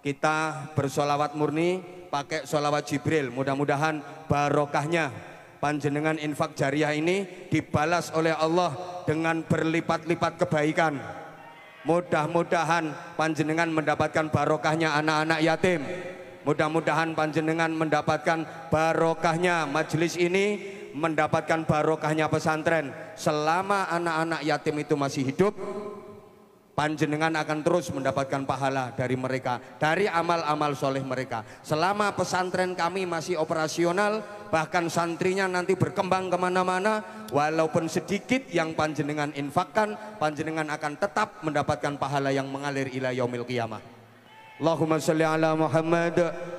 kita bersolawat murni pakai solawat Jibril. Mudah-mudahan barokahnya panjenengan infak jariah ini dibalas oleh Allah dengan berlipat-lipat kebaikan. Mudah-mudahan panjenengan mendapatkan barokahnya anak-anak yatim. Mudah-mudahan panjenengan mendapatkan barokahnya majelis ini, mendapatkan barokahnya pesantren. Selama anak-anak yatim itu masih hidup, panjenengan akan terus mendapatkan pahala dari mereka, dari amal-amal soleh mereka. Selama pesantren kami masih operasional, bahkan santrinya nanti berkembang kemana-mana, walaupun sedikit yang panjenengan infakkan, panjenengan akan tetap mendapatkan pahala yang mengalir ila yaumil qiyamah. Allahumma salli ala Muhammad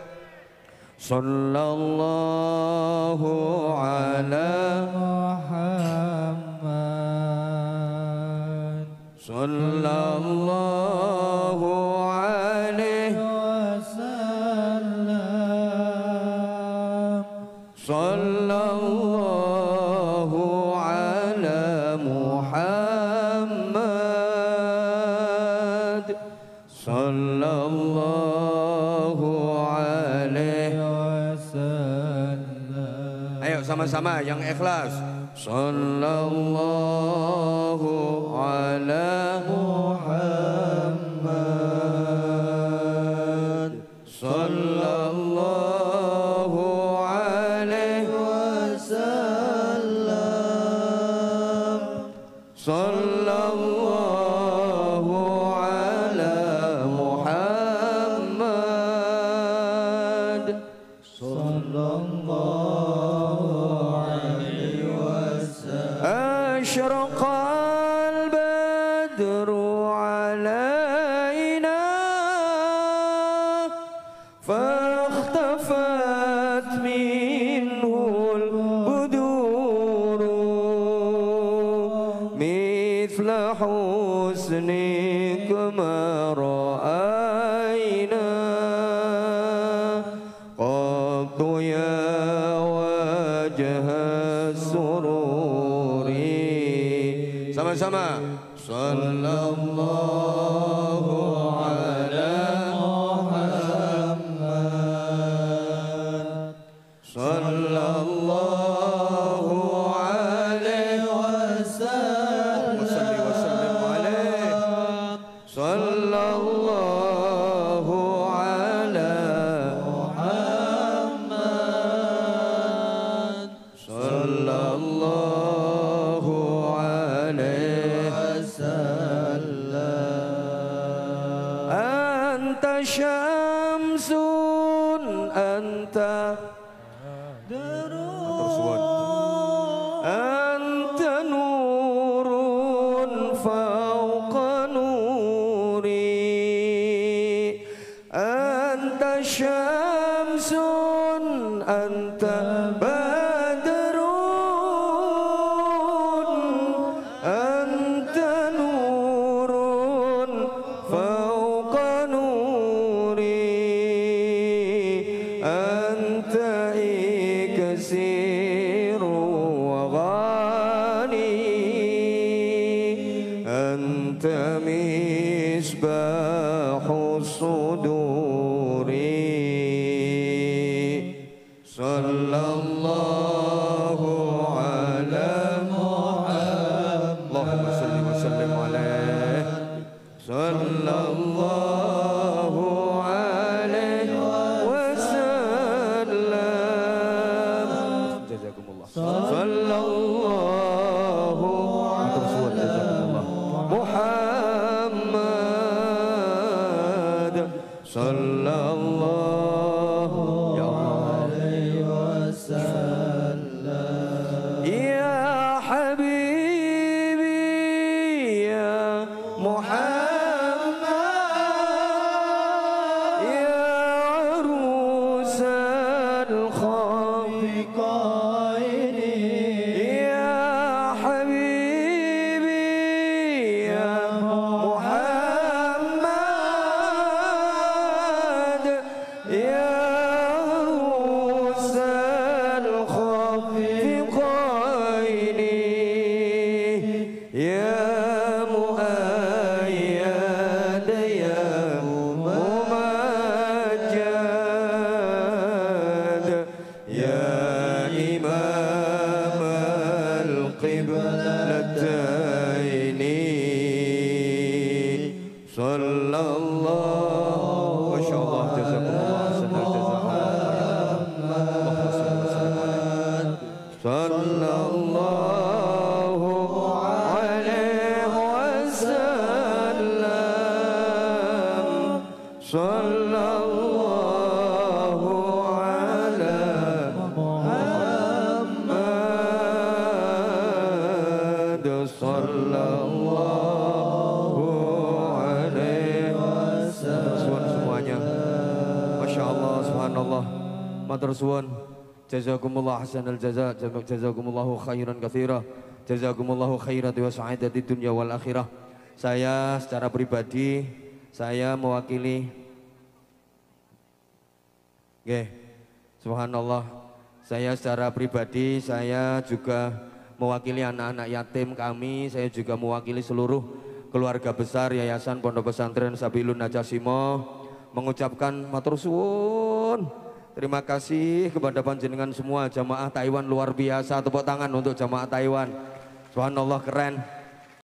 sallallahu ala Muhammad sallallahu alaihi wasallam sallallahu ala Muhammad sallallahu alaihi wasallam. Ayo sama-sama yang ikhlas. Sallallahu ala Muhammad sallallahu alaihi wasallam sallallahu ala Muhammad sallallahu alaihi wasallam. Asyraqal badru alaina فاختفت منه البدور مثل حسنك ما رأينا قط يا وجه السرور. Sama-sama. Sallallahu ala sallallahu alaihi wasallam sallallahu ala Muhammad sallallahu alaihi wasallam. Anta syamsun anta anta nurun fauqa nuri anta syamsun anta badrun anta nurun fauqa nuri anta iksiru أنت مصباح الصدور صلى الله على محمد اللهم صل وسلم عليه صلى الله عليه وسلم جزاكم الله صلى الله Muhammad sallallahu alaihi wasallam. Ya habibi ya Muhammad ya arusal khafiqaini ya habibi ya Muhammad ya sallallahu ala Muhammad sallallahu alaihi wasallam. Semuanya Masya Allah, subhanallah, matur suwun. Jazakumullah hasanal jaza, jazakumullahu khairan katsira, jazakumullahu khairati wa sa'adati dunya wal akhirah. Saya secara pribadi, saya mewakili subhanallah, saya secara pribadi, saya juga mewakili anak-anak yatim kami, saya juga mewakili seluruh keluarga besar Yayasan Pondok Pesantren Sabilun Najasimo mengucapkan matur suwun. Terima kasih kepada panjenengan semua jamaah Taiwan luar biasa. Tepuk tangan untuk jamaah Taiwan. Subhanallah, keren.